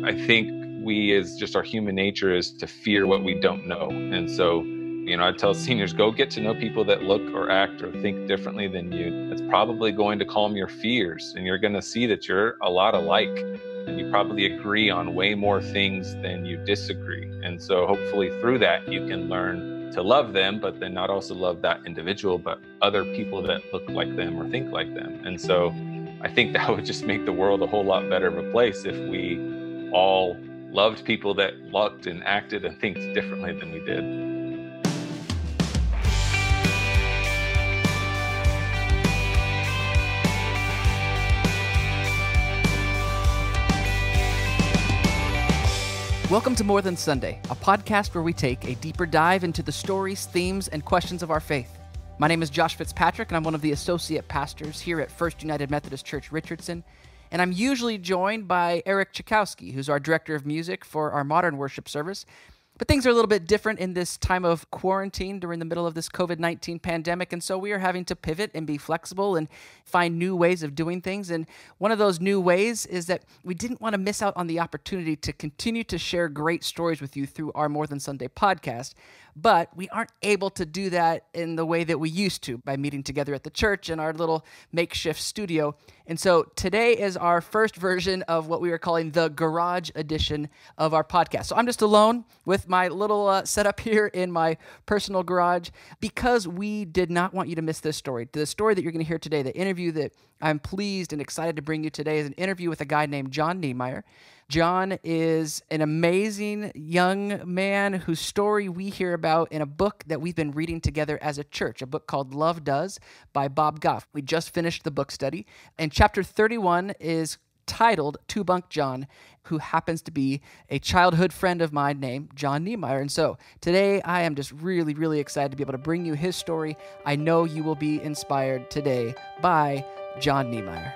I think we, as just our human nature, is to fear what we don't know. And so, I tell seniors, go get to know people that look or act or think differently than you. That's probably going to calm your fears. And you're going to see that you're a lot alike. And you probably agree on way more things than you disagree. And so hopefully through that, you can learn to love them, but then not also love that individual, but other people that look like them or think like them. And so I think that would just make the world a whole lot better of a place if we all loved people that looked and acted and think differently than we did. Welcome to More Than Sunday, a podcast where we take a deeper dive into the stories, themes, and questions of our faith. My name is Josh Fitzpatrick, and I'm one of the associate pastors here at First United Methodist Church, Richardson. And I'm usually joined by Eric Chakowski, who's our director of music for our modern worship service. But things are a little bit different in this time of quarantine during the middle of this COVID-19 pandemic, and so we are having to pivot and be flexible and find new ways of doing things. And one of those new ways is that we didn't want to miss out on the opportunity to continue to share great stories with you through our More Than Sunday podcast, but we aren't able to do that in the way that we used to by meeting together at the church in our little makeshift studio. And so today is our first version of what we are calling the garage edition of our podcast. So I'm just alone with my little setup here in my personal garage because we did not want you to miss this story. The story that you're going to hear today, the interview that I'm pleased and excited to bring you today is an interview with a guy named John Niemeyer. John is an amazing young man whose story we hear about in a book that we've been reading together as a church, a book called Love Does by Bob Goff. We just finished the book study, and chapter 31 is titled To Bunk John, who happens to be a childhood friend of mine named John Niemeyer. And so today I am just really, really excited to be able to bring you his story. I know you will be inspired today by John Niemeyer.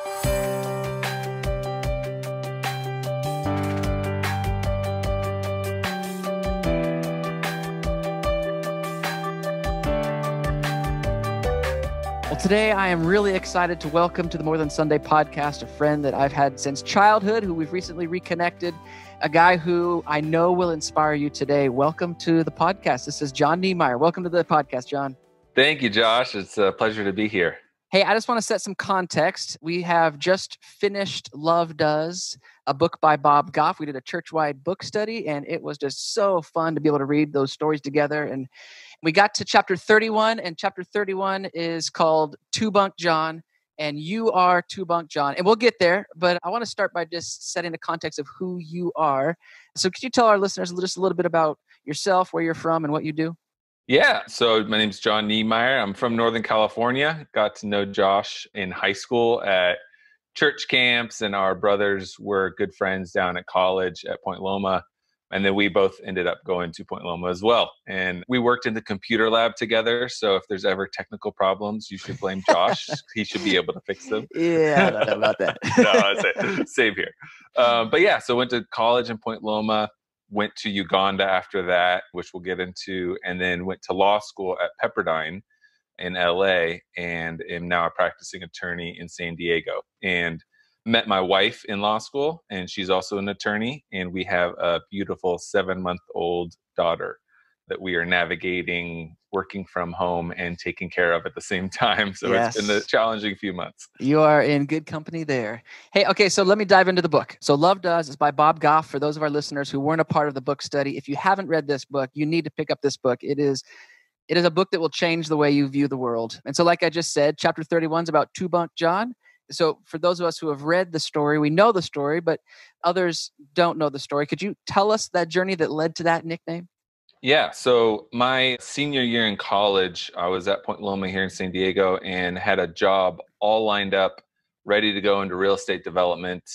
Well, today I am really excited to welcome to the More Than Sunday podcast a friend that I've had since childhood, who we've recently reconnected, a guy who I know will inspire you today. Welcome to the podcast. This is John Niemeyer. Welcome to the podcast, John. Thank you, Josh. It's a pleasure to be here. Hey, I just want to set some context. We have just finished Love Does, a book by Bob Goff. We did a church-wide book study, and it was just so fun to be able to read those stories together. And we got to chapter 31, and chapter 31 is called To Bunk John, and you are To Bunk John. And we'll get there, but I want to start by just setting the context of who you are. So could you tell our listeners just a little bit about yourself, where you're from, and what you do? Yeah, so my name's John Niemeyer. I'm from Northern California. Got to know Josh in high school at church camps, and our brothers were good friends down at college at Point Loma. And then we both ended up going to Point Loma as well. And we worked in the computer lab together. So if there's ever technical problems, you should blame Josh. He should be able to fix them. Yeah, I don't know about that. No, same here. But yeah, so went to college in Point Loma, went to Uganda after that, which we'll get into, and then went to law school at Pepperdine in LA, and am now a practicing attorney in San Diego. And met my wife in law school, and she's also an attorney, and we have a beautiful 7-month-old daughter that we are navigating, working from home and taking care of at the same time. So yes. It's been a challenging few months. You are in good company there. Hey, okay, so let me dive into the book. So Love Does is by Bob Goff. For those of our listeners who weren't a part of the book study, if you haven't read this book, you need to pick up this book. It is a book that will change the way you view the world. And so like I just said, chapter 31 is about To Bunk John. So for those of us who have read the story, we know the story, but others don't know the story. Could you tell us that journey that led to that nickname? Yeah. So my senior year in college, I was at Point Loma here in San Diego and had a job all lined up, ready to go into real estate development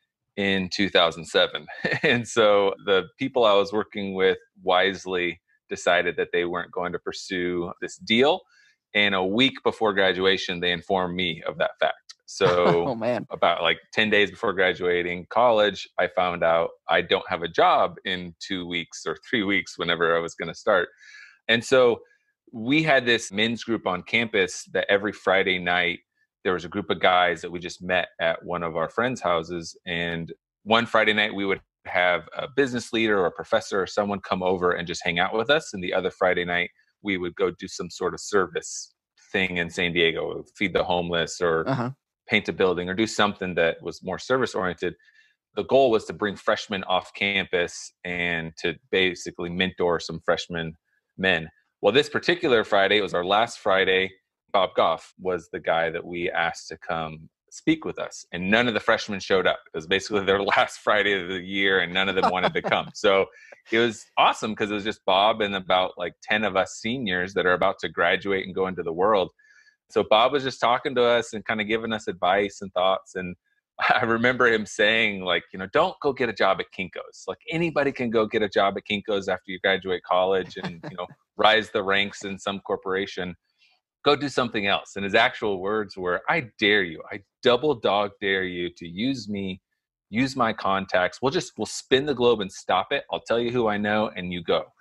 in 2007. And so the people I was working with wisely decided that they weren't going to pursue this deal. And a week before graduation, they informed me of that fact. So oh, man. About like 10 days before graduating college, I found out I don't have a job in 2 weeks or 3 weeks, whenever I was going to start. And so we had this men's group on campus that every Friday night, there was a group of guys that we just met at one of our friends' houses. And one Friday night, we would have a business leader or a professor or someone come over and just hang out with us. And the other Friday night, we would go do some sort of service thing in San Diego, feed the homeless or paint a building or do something that was more service oriented. The goal was to bring freshmen off campus and to basically mentor some freshman men. Well, this particular Friday, it was our last Friday. Bob Goff was the guy that we asked to come speak with us, and none of the freshmen showed up. It was basically their last Friday of the year, and none of them wanted to come. So it was awesome because it was just Bob and about like 10 of us seniors that are about to graduate and go into the world. So Bob was just talking to us and kind of giving us advice and thoughts. And I remember him saying, like, don't go get a job at Kinko's. Like, anybody can go get a job at Kinko's after you graduate college and, rise the ranks in some corporation. Go do something else. And his actual words were, I dare you. I double dog dare you to use me, use my contacts. We'll spin the globe and stop it. I'll tell you who I know and you go.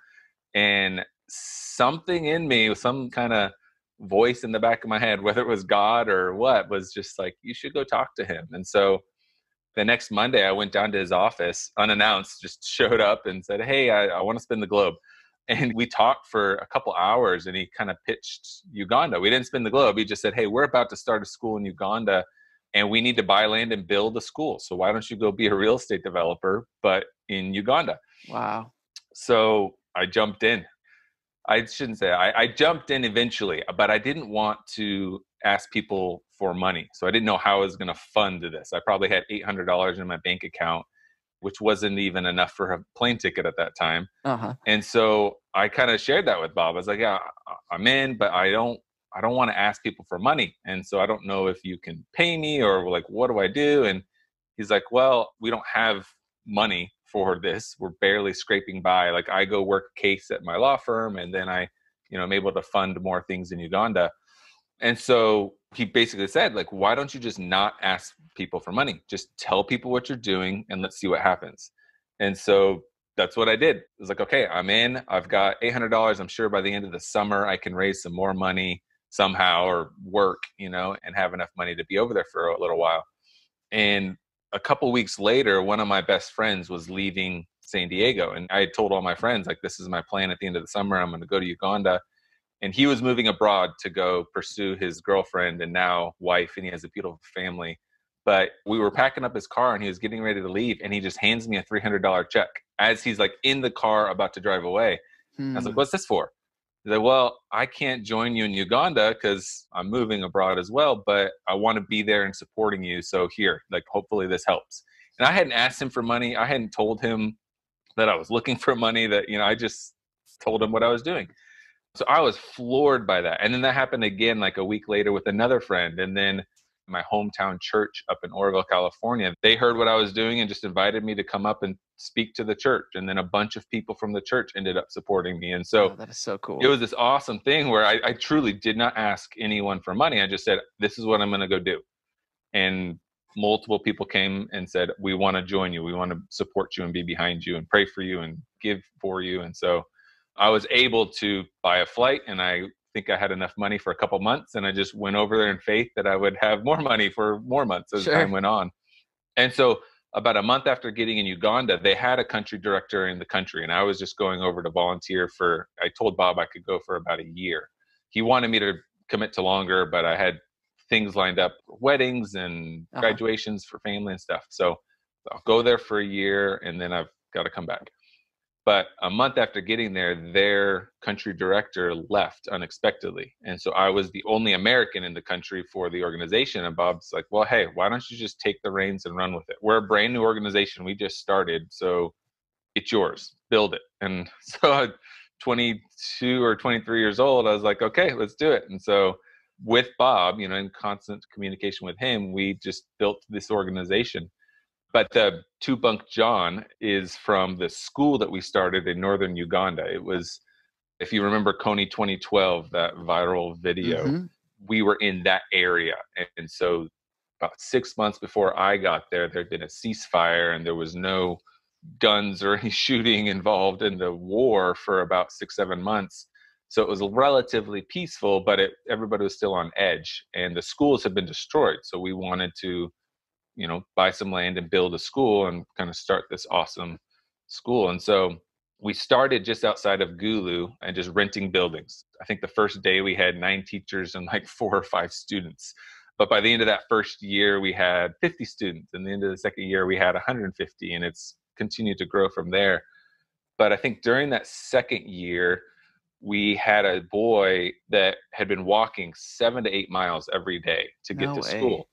And something in me, some kind of voice in the back of my head, whether it was God or what, was just like, you should go talk to him. And so the next Monday I went down to his office unannounced, just showed up and said, hey, I want to spin the globe. And we talked for a couple hours and he kind of pitched Uganda. We didn't spin the globe. He just said, hey, we're about to start a school in Uganda and we need to buy land and build a school. So why don't you go be a real estate developer, but in Uganda? Wow. So I jumped in. I shouldn't say I jumped in eventually, but I didn't want to ask people for money. So I didn't know how I was going to fund this. I probably had $800 in my bank account, which wasn't even enough for a plane ticket at that time. And so I kind of shared that with Bob. I was like, yeah, I'm in, but I don't want to ask people for money. And so I don't know if you can pay me or like, what do I do? And he's like, well, we don't have money for this. We're barely scraping by. Like, I go work a case at my law firm and then I'm able to fund more things in Uganda. And so he basically said, like, why don't you just not ask people for money? Just tell people what you're doing and let's see what happens. And so that's what I did. It was like, okay, I'm in. I've got $800. I'm sure by the end of the summer, I can raise some more money somehow or work, and have enough money to be over there for a little while. And a couple weeks later, one of my best friends was leaving San Diego. And I had told all my friends, like, this is my plan at the end of the summer. I'm going to go to Uganda. And he was moving abroad to go pursue his girlfriend and now wife, and he has a beautiful family. But we were packing up his car and he was getting ready to leave. And he just hands me a $300 check as he's like in the car about to drive away. I was like, what's this for? He's like, well, I can't join you in Uganda because I'm moving abroad as well, but I want to be there and supporting you. So here, like, hopefully this helps. And I hadn't asked him for money. I hadn't told him that I was looking for money, that, I just told him what I was doing. So I was floored by that. And then that happened again, like a week later with another friend. And then my hometown church up in Oroville, California, they heard what I was doing and just invited me to come up and speak to the church. And then a bunch of people from the church ended up supporting me. And so that is so cool. It was this awesome thing where I truly did not ask anyone for money. I just said, this is what I'm going to go do. And multiple people came and said, we want to join you. We want to support you and be behind you and pray for you and give for you. And so I was able to buy a flight, and I think I had enough money for a couple months, and I just went over there in faith that I would have more money for more months as time went on. And so about a month after getting in Uganda, they had a country director in the country, and I was just going over to volunteer I told Bob I could go for about a year. He wanted me to commit to longer, but I had things lined up, weddings and graduations for family and stuff. So I'll go there for a year, and then I've got to come back. But a month after getting there, their country director left unexpectedly. And so I was the only American in the country for the organization. And Bob's like, well, hey, why don't you just take the reins and run with it? We're a brand new organization. We just started. So it's yours. Build it. And so at 22 or 23 years old, I was like, okay, let's do it. And so with Bob, in constant communication with him, we just built this organization. But the Bunk John is from the school that we started in northern Uganda. It was, if you remember Coney 2012, that viral video, we were in that area. And so about 6 months before I got there, there'd been a ceasefire and there was no guns or any shooting involved in the war for about 6-7 months. So it was relatively peaceful, but everybody was still on edge, and the schools had been destroyed. So we wanted to buy some land and build a school and kind of start this awesome school. And so we started just outside of Gulu and just renting buildings. I think the first day we had 9 teachers and like 4 or 5 students. But by the end of that first year, we had 50 students. And the end of the second year, we had 150, and it's continued to grow from there. But I think during that second year, we had a boy that had been walking 7 to 8 miles every day to get to school.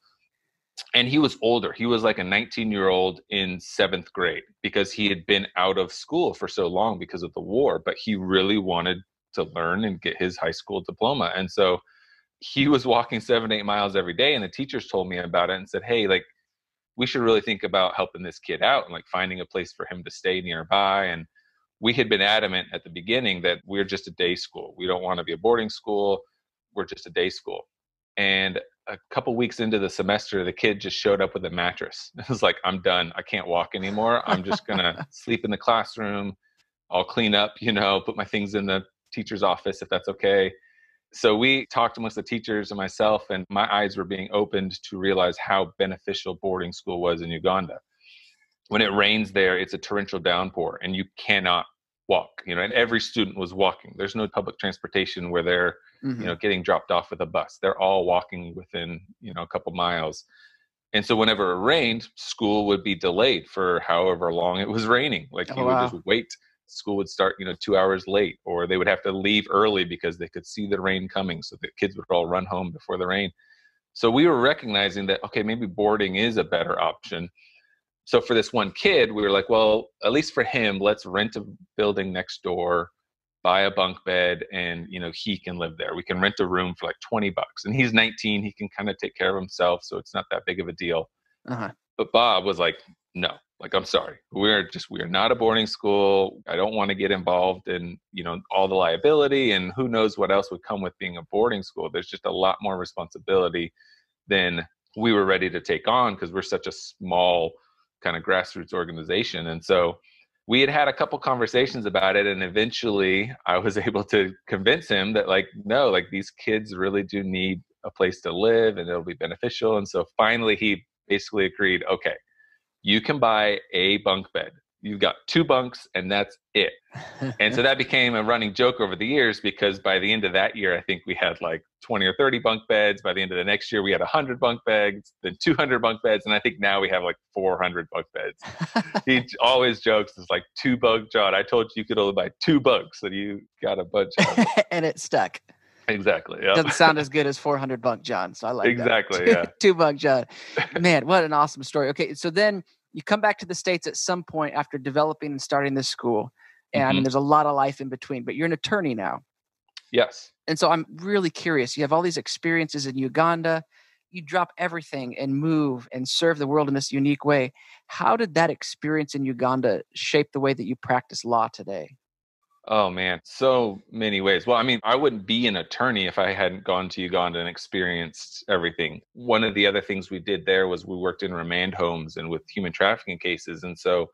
And he was older. He was like a 19-year-old in 7th grade because he had been out of school for so long because of the war, but he really wanted to learn and get his high school diploma. And so he was walking 7 to 8 miles every day. And the teachers told me about it and said, hey, like, we should really think about helping this kid out and like finding a place for him to stay nearby. And we had been adamant at the beginning that we're just a day school. We don't want to be a boarding school. We're just a day school. And a couple weeks into the semester, the kid just showed up with a mattress. It was like, I'm done. I can't walk anymore. I'm just going to sleep in the classroom. I'll clean up, put my things in the teacher's office if that's okay. So we talked amongst the teachers and myself, and my eyes were being opened to realize how beneficial boarding school was in Uganda. When it rains there, it's a torrential downpour and you cannot walk, and every student was walking. There's no public transportation where they're, getting dropped off with a bus. They're all walking within, a couple miles. And so whenever it rained, school would be delayed for however long it was raining. Like you would just wait. School would start, 2 hours late, or they would have to leave early because they could see the rain coming. So the kids would all run home before the rain. So we were recognizing that, okay, maybe boarding is a better option. So for this one kid, we were like, well, at least for him, let's rent a building next door, buy a bunk bed, and, he can live there. We can rent a room for like $20. And he's 19. He can kind of take care of himself. So it's not that big of a deal. But Bob was like, no, like, I'm sorry. We are not a boarding school. I don't want to get involved in, all the liability and who knows what else would come with being a boarding school. There's just a lot more responsibility than we were ready to take on because we're such a small kind of grassroots organization. And so we had a couple conversations about it. And eventually I was able to convince him that no, these kids really do need a place to live and it'll be beneficial. And so finally he basically agreed, okay, you can buy a bunk bed. You've got 2 bunks and that's it. And so that became a running joke over the years because by the end of that year, I think we had like 20 or 30 bunk beds. By the end of the next year, we had 100 bunk beds, then 200 bunk beds. And I think now we have like 400 bunk beds. He always jokes, it's like 2 bunk, John. I told you could only buy 2 bunks and you got a bunch of them. And it stuck. Exactly. Yeah. Doesn't sound as good as 400 bunk John. So I like exactly, that. Yeah. 2 bunk John. Man, what an awesome story. Okay. So then you come back to the States at some point after developing and starting this school. And I mean, there's a lot of life in between, but you're an attorney now. Yes. And so I'm really curious. You have all these experiences in Uganda. You drop everything and move and serve the world in this unique way. How did that experience in Uganda shape the way that you practice law today? Oh, man, so many ways. Well, I mean, I wouldn't be an attorney if I hadn't gone to Uganda and experienced everything. One of the other things we did there was we worked in remand homes and with human trafficking cases. And so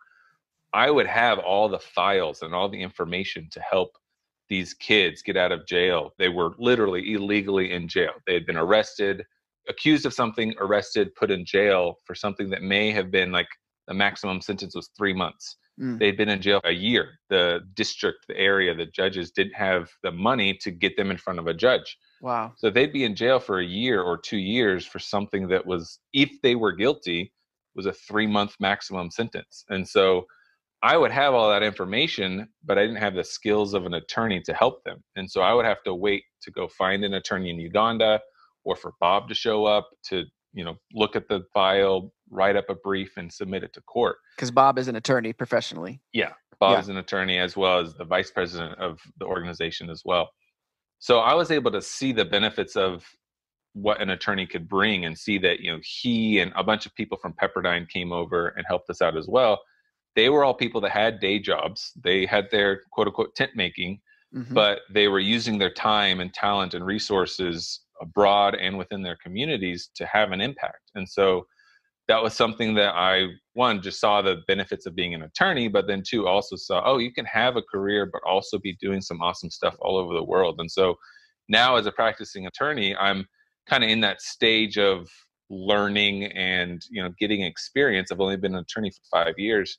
I would have all the files and all the information to help these kids get out of jail. They were literally illegally in jail. They had been arrested, accused of something, arrested, put in jail for something that may have been like the maximum sentence was 3 months. They'd been in jail a year. The district, the area, the judges didn't have the money to get them in front of a judge. Wow. So they'd be in jail for a year or 2 years for something that was, if they were guilty, was a 3-month maximum sentence. And so I would have all that information, but I didn't have the skills of an attorney to help them. And so I would have to wait to go find an attorney in Uganda or for Bob to show up to, look at the file, write up a brief and submit it to court. Because Bob is an attorney professionally. Yeah. Bob is an attorney as well as the vice president of the organization as well. So I was able to see the benefits of what an attorney could bring and see that, he and a bunch of people from Pepperdine came over and helped us out as well. They were all people that had day jobs. They had their quote unquote tent making, but they were using their time and talent and resources abroad and within their communities to have an impact. And so that was something that I, one, just saw the benefits of being an attorney, but then 2, also saw, you can have a career, but also be doing some awesome stuff all over the world. And so now as a practicing attorney, I'm kind of in that stage of learning and, getting experience. I've only been an attorney for 5 years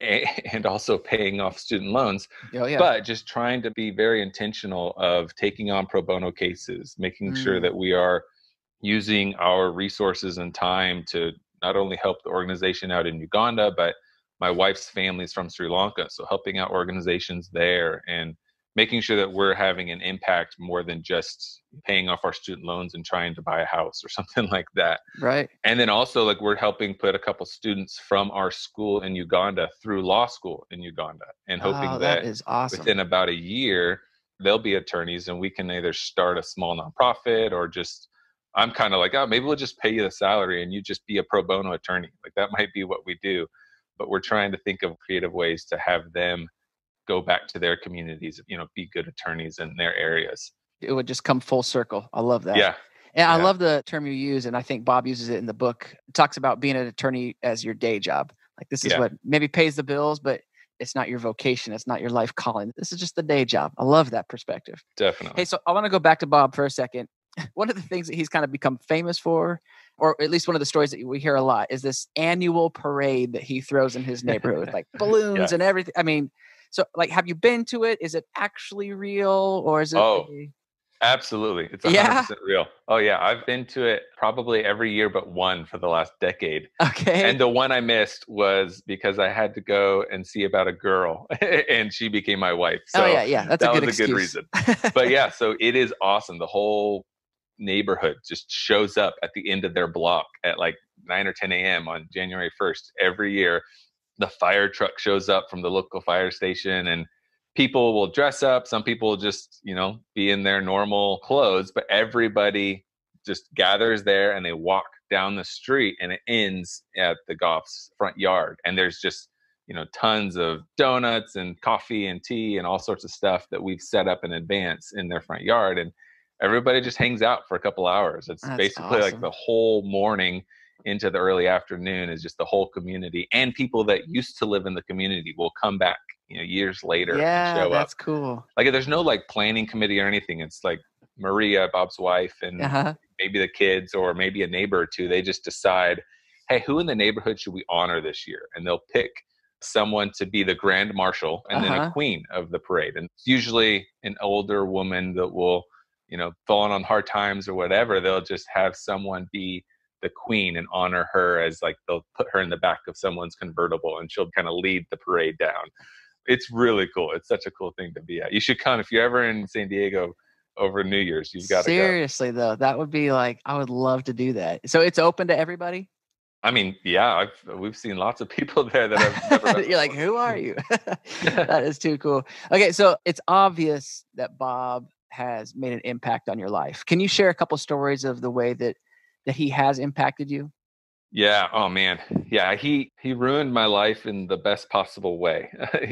and also paying off student loans, Oh, yeah. but just trying to be very intentional of taking on pro bono cases, making sure that we are using our resources and time to not only help the organization out in Uganda, but my wife's family is from Sri Lanka. So helping out organizations there and making sure that we're having an impact more than just paying off our student loans and trying to buy a house or something like that. Right. And then also, like, we're helping put a couple students from our school in Uganda through law school in Uganda, and hoping Oh, that that is awesome. within about a year, they'll be attorneys and we can either start a small nonprofit or just, I'm kind of like, oh, maybe we'll just pay you the salary and you just be a pro bono attorney. Like, that might be what we do. But we're trying to think of creative ways to have them go back to their communities, be good attorneys in their areas. It would just come full circle. I love that. Yeah. And I love the term you use, and I think Bob uses it in the book. It talks about being an attorney as your day job. Like, this is what maybe pays the bills, but it's not your vocation. It's not your life calling. This is just the day job. I love that perspective. Definitely. Hey, so I want to go back to Bob for a second. One of the things that he's kind of become famous for, or at least one of the stories that we hear a lot, is this annual parade that he throws in his neighborhood with like balloons and everything. I mean, so like, have you been to it? Is it actually real, or is it? Oh, absolutely. It's 100% real. Oh yeah. I've been to it probably every year but one for the last decade. Okay. And the one I missed was because I had to go and see about a girl and she became my wife. So that's that a good was a good reason. But yeah, so it is awesome. The whole neighborhood just shows up at the end of their block at like 9 or 10 a.m. on January 1st every year. The fire truck shows up from the local fire station, and people will dress up. Some people will just, be in their normal clothes, but everybody just gathers there and they walk down the street, and it ends at the Goff's front yard. And there's just, tons of donuts and coffee and tea and all sorts of stuff that we've set up in advance in their front yard. And everybody just hangs out for a couple hours. It's basically like the whole morning into the early afternoon is just the whole community, and people that used to live in the community will come back, years later and show up. That's cool. Like, there's no like planning committee or anything. It's like Maria, Bob's wife, and maybe the kids or maybe a neighbor or two. They just decide, hey, who in the neighborhood should we honor this year? And they'll pick someone to be the grand marshal and then a queen of the parade. And it's usually an older woman that will, fallen on hard times or whatever. They'll just have someone be the queen and honor her, as like they'll put her in the back of someone's convertible and she'll kind of lead the parade down. It's really cool. It's such a cool thing to be at. You should come if you're ever in San Diego over New Year's. You've got to go. Seriously though, that would be like, I would love to do that. So it's open to everybody? I mean, yeah, we've seen lots of people there that I've never met. You're like, who are you? That is too cool. Okay, so it's obvious that Bob has made an impact on your life. Can you share a couple stories of the way that he has impacted you? Yeah. Oh man. Yeah. He ruined my life in the best possible way.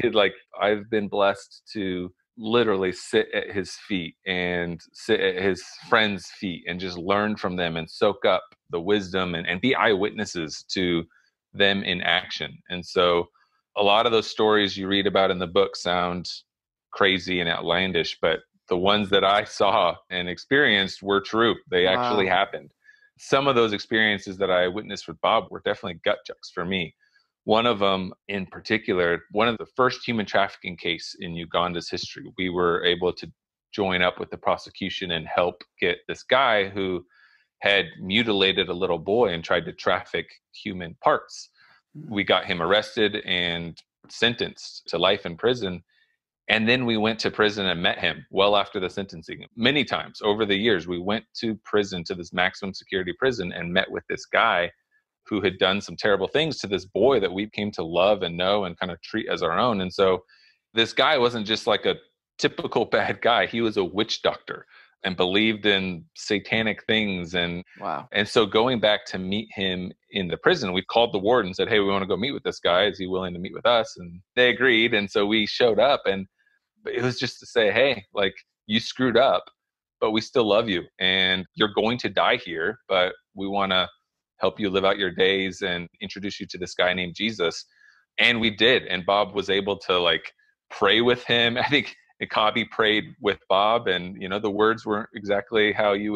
I've been blessed to literally sit at his feet and sit at his friends' feet and just learn from them and soak up the wisdom and be eyewitnesses to them in action. And so a lot of those stories you read about in the book sound crazy and outlandish, but the ones that I saw and experienced were true. They actually happened. Some of those experiences that I witnessed with Bob were definitely gut checks for me. One of them in particular, one of the first human trafficking case in Uganda's history, we were able to join up with the prosecution and help get this guy who had mutilated a little boy and tried to traffic human parts. We got him arrested and sentenced to life in prison. And then we went to prison and met him well after the sentencing. Many times over the years, we went to prison, to this maximum security prison, and met with this guy who had done some terrible things to this boy that we came to love and know and kind of treat as our own. And so this guy wasn't just like a typical bad guy. He was a witch doctor and believed in satanic things. And so going back to meet him in the prison, we called the warden and said, hey, we want to go meet with this guy. Is he willing to meet with us? And they agreed. And so we showed up, and it was just to say, hey, like, you screwed up, but we still love you, and you're going to die here, but we want to help you live out your days and introduce you to this guy named Jesus. And we did. And Bob was able to like pray with him. I think Ikabi prayed with Bob, and the words weren't exactly how you would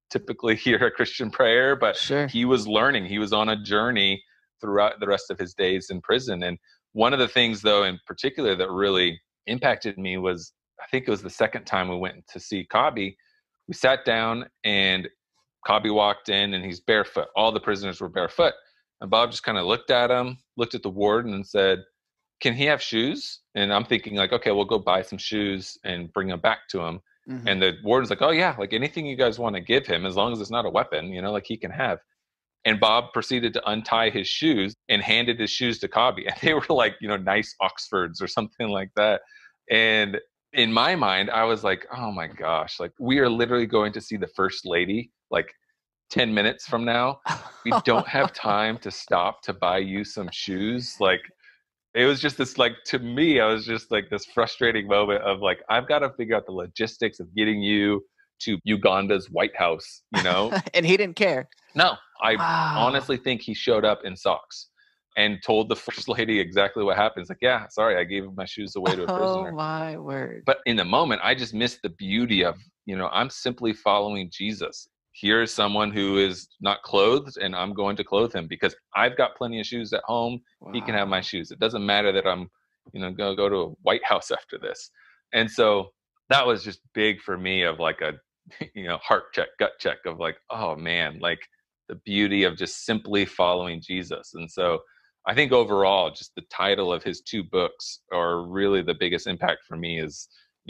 typically hear a Christian prayer, but Sure. he was learning. He was on a journey throughout the rest of his days in prison. And one of the things, though, in particular that really impacted me was, I think it was the second time we went to see Cobby. We sat down and Cobby walked in and he's barefoot. All the prisoners were barefoot. And Bob just kind of looked at him, looked at the warden and said, "Can he have shoes?" And I'm thinking like, okay, we'll go buy some shoes and bring them back to him. Mm-hmm. And the warden's like, "Oh yeah, like anything you guys want to give him, as long as it's not a weapon, like he can have." And Bob proceeded to untie his shoes and handed his shoes to Cobby. And they were like, nice Oxfords or something like that. And in my mind, I was like, oh my gosh, like we are literally going to see the first lady like 10 minutes from now. We don't have time to stop to buy you some shoes. Like, it was just this, like, to me, I was just like this frustrating moment of like, I've got to figure out the logistics of getting you to Uganda's White House, And he didn't care. No, I Wow. honestly think he showed up in socks and told the first lady exactly what happened. It's like, yeah, sorry, I gave my shoes away to a prisoner. Oh my word. But in the moment, I just missed the beauty of, I'm simply following Jesus. Here is someone who is not clothed, and I'm going to clothe him because I've got plenty of shoes at home. Wow. He can have my shoes. It doesn't matter that I'm, going to go to a White House after this. And so that was just big for me of like a, heart check, gut check of like, oh man, like the beauty of just simply following Jesus. And so I think overall, just the title of his 2 books are really the biggest impact for me is,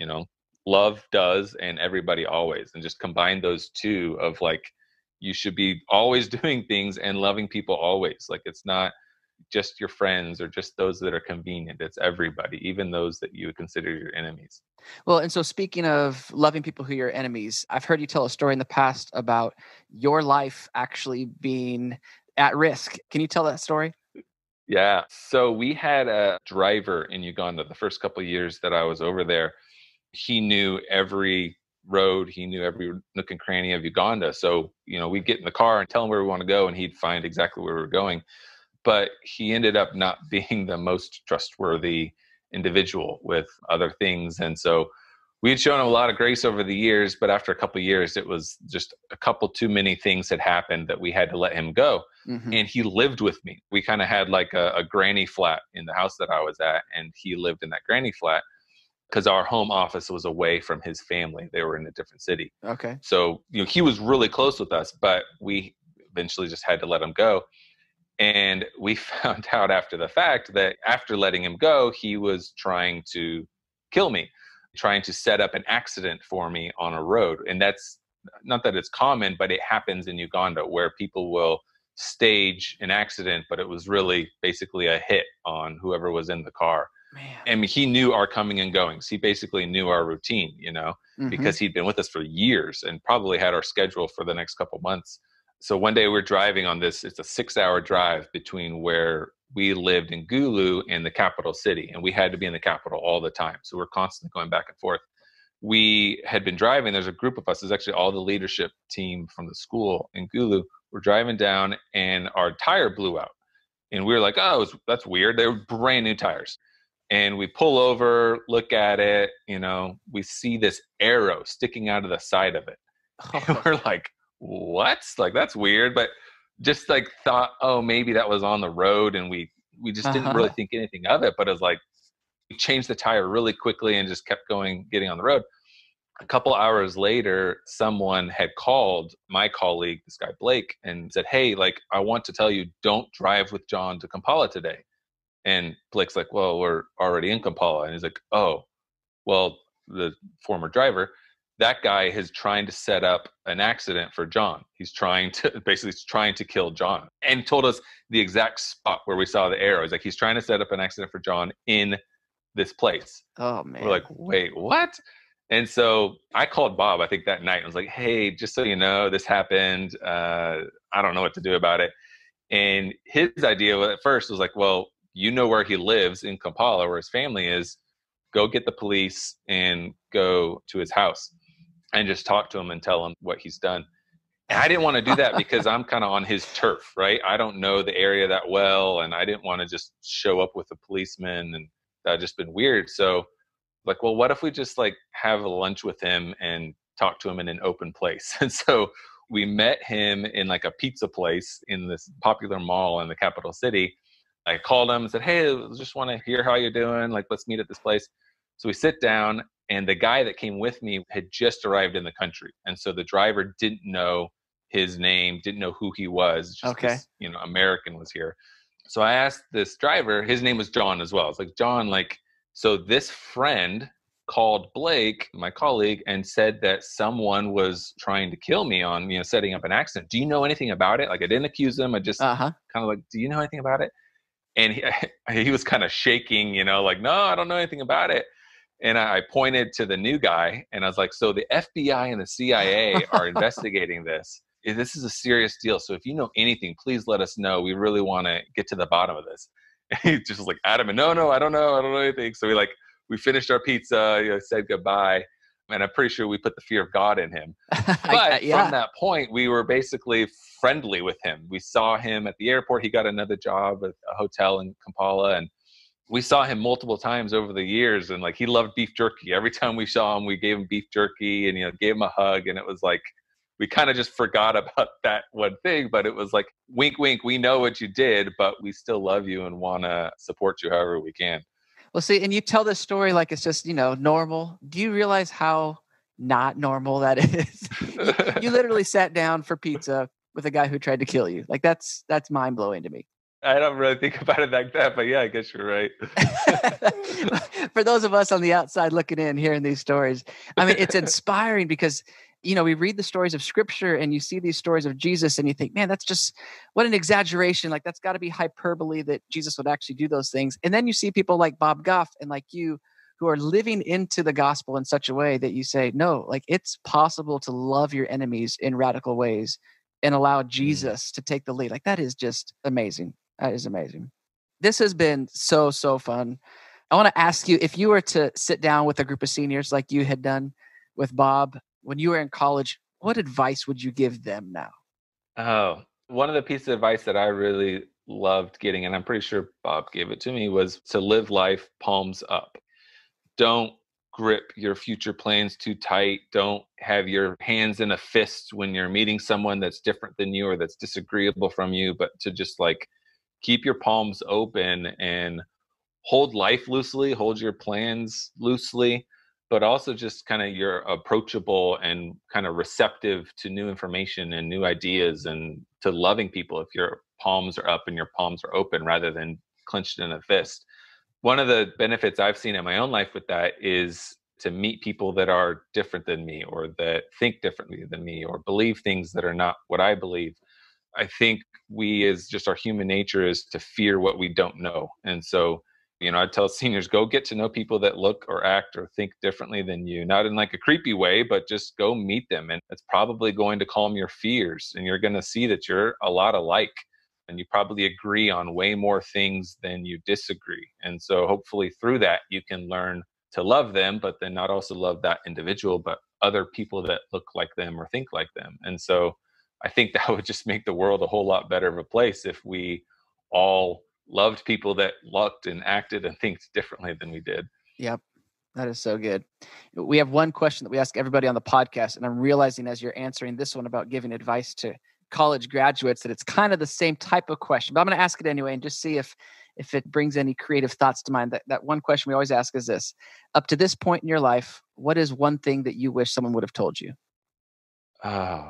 Love Does and Everybody Always. And just combine those 2 of like, you should be always doing things and loving people always. Like, it's not just your friends or just those that are convenient. It's everybody, even those that you would consider your enemies. Well, and so speaking of loving people who are your enemies, I've heard you tell a story in the past about your life actually being at risk. Can you tell that story? Yeah. So we had a driver in Uganda the first couple of years that I was over there. He knew every road. He knew every nook and cranny of Uganda. So, we'd get in the car and tell him where we want to go, and he'd find exactly where we were going. But he ended up not being the most trustworthy individual with other things. And so we had shown him a lot of grace over the years, but after a couple of years, it was just a couple too many things had happened that we had to let him go. Mm-hmm. And he lived with me. We kind of had like a granny flat in the house that I was at, and he lived in that granny flat because our home office was away from his family. They were in a different city. Okay. So, he was really close with us, but we eventually just had to let him go. And we found out after the fact that after letting him go, he was trying to kill me, trying to set up an accident for me on a road. And that's not that it's common, but it happens in Uganda where people will stage an accident, but it was really basically a hit on whoever was in the car. Man. I mean, he knew our coming and goings. He basically knew our routine, Mm-hmm. because he'd been with us for years and probably had our schedule for the next couple months. So one day we're driving on this, it's a 6-hour drive between where we lived in Gulu and the capital city. And we had to be in the capital all the time. So we're constantly going back and forth. We had been driving, there's a group of us, there's actually all the leadership team from the school in Gulu. We're driving down and our tire blew out. And we were like, oh, that's weird. They were brand new tires. And we pull over, look at it, we see this arrow sticking out of the side of it. And we're like, what? Like, that's weird. But just like thought, oh, maybe that was on the road. And we just didn't really think anything of it. But it was like, we changed the tire really quickly and just kept getting on the road. A couple hours later, someone had called my colleague, this guy Blake, and said, hey, like, I want to tell you, don't drive with John to Kampala today. And Blake's like, well, we're already in Kampala. And he's like, oh, well, the former driver, that guy is trying to set up an accident for John. He's trying to kill John, and told us the exact spot where we saw the arrow. He's like, he's trying to set up an accident for John in this place. Oh, man. We're like, wait, what? And so I called Bob, I think that night. I was like, hey, just so you know, this happened. I don't know what to do about it. And his idea at first was like, well, you know where he lives in Kampala, where his family is, go get the police and go to his house and just talk to him and tell him what he's done. And I didn't want to do that because I'm kind of on his turf, right? I don't know the area that well, and I didn't want to just show up with a policeman, and that had just been weird. So like, well, what if we just like have a lunch with him and talk to him in an open place? And so we met him in like a pizza place in this popular mall in the capital city. I called him and said, hey, I just want to hear how you're doing. Like, let's meet at this place. So we sit down, and the guy that came with me had just arrived in the country. And so the driver didn't know his name, didn't know who he was. Just this, American was here. So I asked this driver, his name was John as well. It's like, John, like, so this friend called Blake, my colleague, and said that someone was trying to kill me on, setting up an accident. Do you know anything about it? Like, I didn't accuse him. I just kind of like, do you know anything about it? And he was kind of shaking, like, no, I don't know anything about it. And I pointed to the new guy, and I was like, so the FBI and the CIA are investigating this. This is a serious deal. So if you know anything, please let us know. We really want to get to the bottom of this. And he just was like adamant, no, I don't know anything. So we finished our pizza, said goodbye. And I'm pretty sure we put the fear of God in him. But from that point, we were basically friendly with him. We saw him at the airport. He got another job at a hotel in Kampala. And we saw him multiple times over the years. And like, he loved beef jerky. Every time we saw him, we gave him beef jerky and, gave him a hug. And it was like, we kind of just forgot about that one thing, but it was like, wink, wink, we know what you did, but we still love you and want to support you however we can. Well, see, and you tell this story like it's just, normal. Do you realize how not normal that is? you literally sat down for pizza with a guy who tried to kill you. Like that's mind blowing to me. I don't really think about it like that, but yeah, I guess you're right. For those of us on the outside looking in, hearing these stories, I mean, it's inspiring because we read the stories of scripture and you see these stories of Jesus and you think, man, that's just what an exaggeration. Like that's got to be hyperbole that Jesus would actually do those things. And then you see people like Bob Goff and like you who are living into the gospel in such a way that you say, no, like it's possible to love your enemies in radical ways and allow Jesus to take the lead. Like that is just amazing. That is amazing. This has been so, so fun. I want to ask you, if you were to sit down with a group of seniors like you had done with Bob, when you were in college, what advice would you give them now? Oh, one of the pieces of advice that I really loved getting, and I'm pretty sure Bob gave it to me, was to live life palms up. Don't grip your future plans too tight. Don't have your hands in a fist when you're meeting someone that's different than you or that's disagreeable from you, but to just like keep your palms open and hold life loosely, hold your plans loosely, but also just kind of you're approachable and kind of receptive to new information and new ideas and to loving people if your palms are up and your palms are open rather than clenched in a fist. One of the benefits I've seen in my own life with that is to meet people that are different than me or that think differently than me or believe things that are not what I believe. I think we as just our human nature is to fear what we don't know. And so I tell seniors, go get to know people that look or act or think differently than you, not in like a creepy way, but just go meet them. And it's probably going to calm your fears. And you're going to see that you're a lot alike and you probably agree on way more things than you disagree. And so hopefully through that, you can learn to love them, but then not also love that individual, but other people that look like them or think like them. And so I think that would just make the world a whole lot better of a place if we all loved people that looked and acted and think differently than we did. Yep. That is so good. We have one question that we ask everybody on the podcast, and I'm realizing as you're answering this one about giving advice to college graduates that it's kind of the same type of question, but I'm going to ask it anyway and just see if it brings any creative thoughts to mind. That one question we always ask is this: up to this point in your life, what is one thing that you wish someone would have told you? Oh,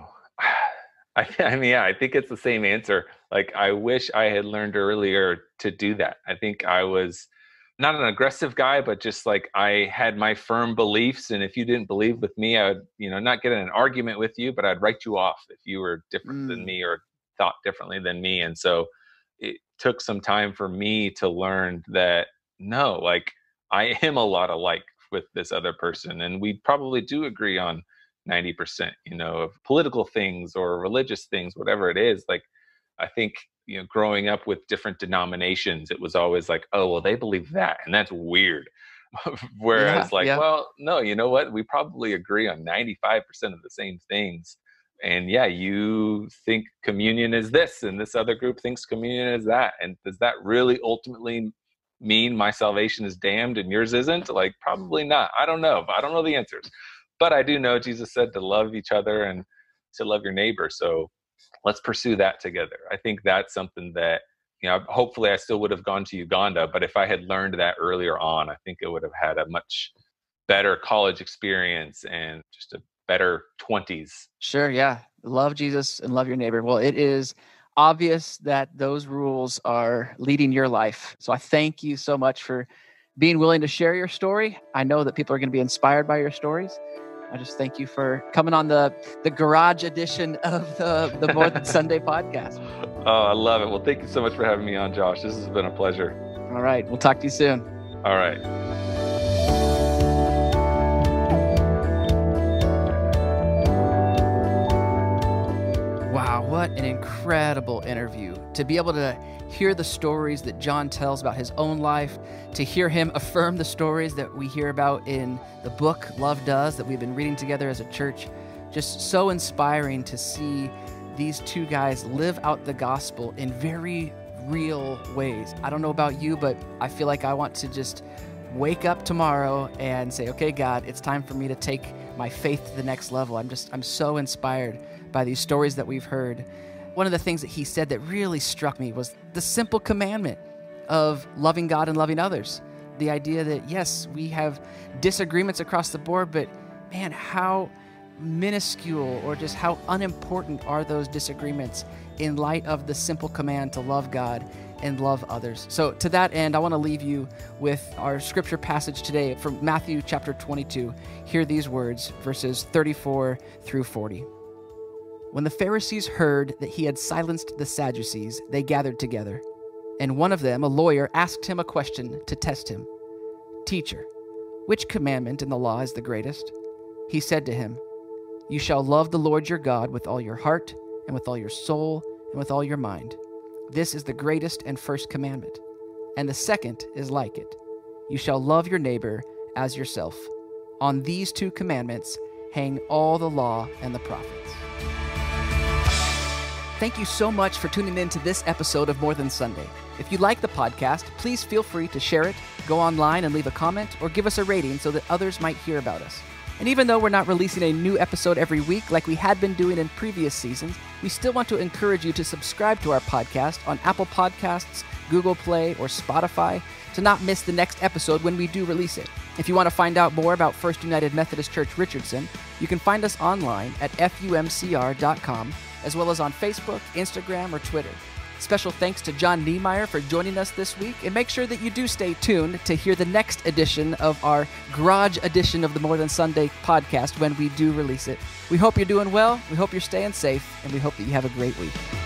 I mean, yeah, I think it's the same answer. Like, I wish I had learned earlier to do that. I think I was not an aggressive guy, but just like I had my firm beliefs. And if you didn't believe with me, I would, not get in an argument with you, but I'd write you off if you were different than me or thought differently than me. And so it took some time for me to learn that, no, like I am a lot alike with this other person. And we probably do agree on 90%, of political things or religious things, whatever it is. Like, I think, growing up with different denominations, it was always like, oh, well, they believe that, and that's weird. Whereas well, no, you know what? We probably agree on 95% of the same things. And yeah, you think communion is this, and this other group thinks communion is that. And does that really ultimately mean my salvation is damned and yours isn't? Like, probably not. I don't know. I don't know the answers. But I do know Jesus said to love each other. And to love your neighbor. So let's pursue that together. I think that's something that, hopefully I still would have gone to Uganda, but if I had learned that earlier on, I think I would have had a much better college experience and just a better 20s. Sure, yeah. Love Jesus and love your neighbor. Well, it is obvious that those rules are leading your life. So I thank you so much for being willing to share your story. I know that people are going to be inspired by your stories. I just thank you for coming on the garage edition of the More Than Sunday podcast. Oh, I love it. Well, thank you so much for having me on, Josh. This has been a pleasure. All right. We'll talk to you soon. All right. Wow, what an incredible interview. To be able to hear the stories that John tells about his own life, to hear him affirm the stories that we hear about in the book Love Does that we've been reading together as a church. Just so inspiring to see these two guys live out the gospel in very real ways. I don't know about you, but I feel like I want to just wake up tomorrow and say, okay, God, it's time for me to take my faith to the next level. I'm so inspired by these stories that we've heard. One of the things that he said that really struck me was the simple commandment of loving God and loving others. The idea that, yes, we have disagreements across the board, but man, how minuscule or just how unimportant are those disagreements in light of the simple command to love God and love others. So to that end, I want to leave you with our scripture passage today from Matthew chapter 22. Hear these words, verses 34 through 40. When the Pharisees heard that he had silenced the Sadducees, they gathered together. And one of them, a lawyer, asked him a question to test him. Teacher, which commandment in the law is the greatest? He said to him, You shall love the Lord your God with all your heart, and with all your soul, and with all your mind. This is the greatest and first commandment. And the second is like it. You shall love your neighbor as yourself. On these two commandments hang all the law and the prophets. Thank you so much for tuning in to this episode of More Than Sunday. If you like the podcast, please feel free to share it, go online and leave a comment, or give us a rating so that others might hear about us. And even though we're not releasing a new episode every week like we had been doing in previous seasons, we still want to encourage you to subscribe to our podcast on Apple Podcasts, Google Play, or Spotify to not miss the next episode when we do release it. If you want to find out more about First United Methodist Church Richardson, you can find us online at fumcr.com, as well as on Facebook, Instagram, or Twitter. Special thanks to John Niemeyer for joining us this week, and make sure that you do stay tuned to hear the next edition of our garage edition of the More Than Sunday podcast when we do release it. We hope you're doing well, we hope you're staying safe, and we hope that you have a great week.